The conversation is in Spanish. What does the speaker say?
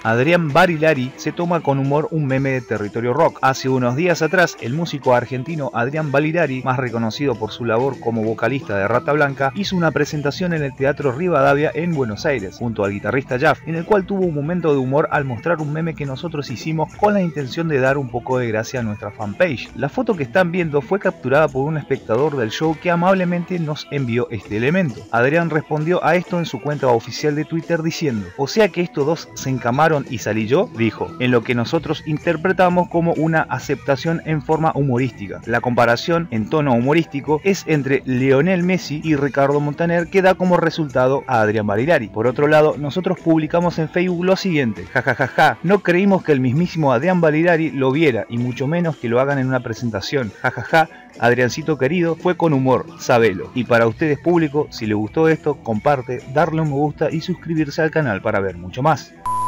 Adrián Barilari se toma con humor un meme de Territorio Rock. Hace unos días atrás, el músico argentino Adrián Barilari, más reconocido por su labor como vocalista de Rata Blanca, hizo una presentación en el Teatro Rivadavia en Buenos Aires, junto al guitarrista Jaff, en el cual tuvo un momento de humor al mostrar un meme que nosotros hicimos con la intención de dar un poco de gracia a nuestra fanpage. La foto que están viendo fue capturada por un espectador del show que amablemente nos envió este elemento. Adrián respondió a esto en su cuenta oficial de Twitter diciendo: "O sea que estos dos se encamaron y salí yo", dijo, en lo que nosotros interpretamos como una aceptación en forma humorística. La comparación en tono humorístico es entre Lionel Messi y Ricardo Montaner, que da como resultado a Adrián Barilari. Por otro lado, nosotros publicamos en Facebook lo siguiente: jajajaja, no creímos que el mismísimo Adrián Barilari lo viera y mucho menos que lo hagan en una presentación, jajaja, Adriancito querido, fue con humor, sabelo. Y para ustedes público, si les gustó esto, comparte, darle un me gusta y suscribirse al canal para ver mucho más.